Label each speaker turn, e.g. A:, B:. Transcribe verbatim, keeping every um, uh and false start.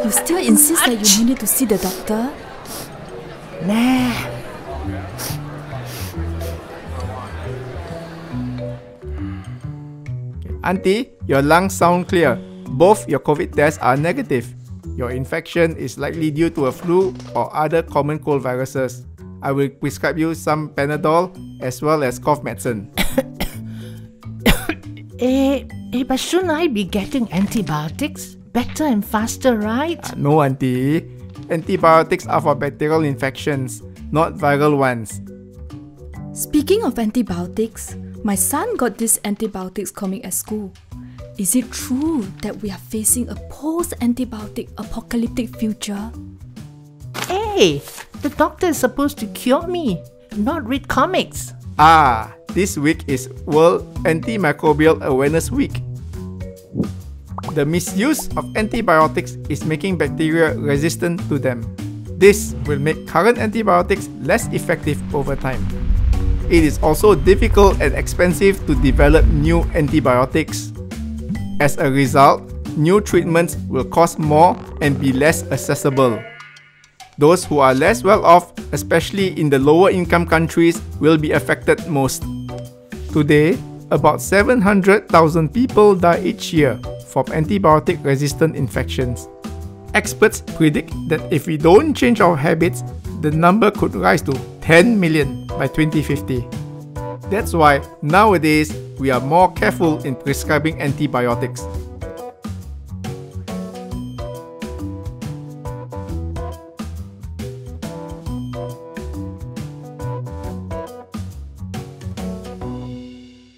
A: You still insist that you need to see the doctor?
B: Nah.
C: Auntie, your lungs sound clear. Both your COVID tests are negative. Your infection is likely due to a flu or other common cold viruses. I will prescribe you some Panadol as well as cough medicine.
B: eh, eh, but shouldn't I be getting antibiotics? Better and faster, right?
C: Uh, no, Auntie. Antibiotics are for bacterial infections, not viral ones.
A: Speaking of antibiotics, my son got these antibiotics comic at school. Is it true that we are facing a post-antibiotic apocalyptic future?
B: Hey, the doctor is supposed to cure me, not read comics.
C: Ah, this week is World Antimicrobial Awareness Week. The misuse of antibiotics is making bacteria resistant to them. This will make current antibiotics less effective over time. It is also difficult and expensive to develop new antibiotics. As a result, new treatments will cost more and be less accessible. Those who are less well off, especially in the lower income countries, will be affected most. Today, about seven hundred thousand people die each year from antibiotic-resistant infections. Experts predict that if we don't change our habits, the number could rise to ten million by twenty fifty. That's why nowadays we are more careful in prescribing antibiotics.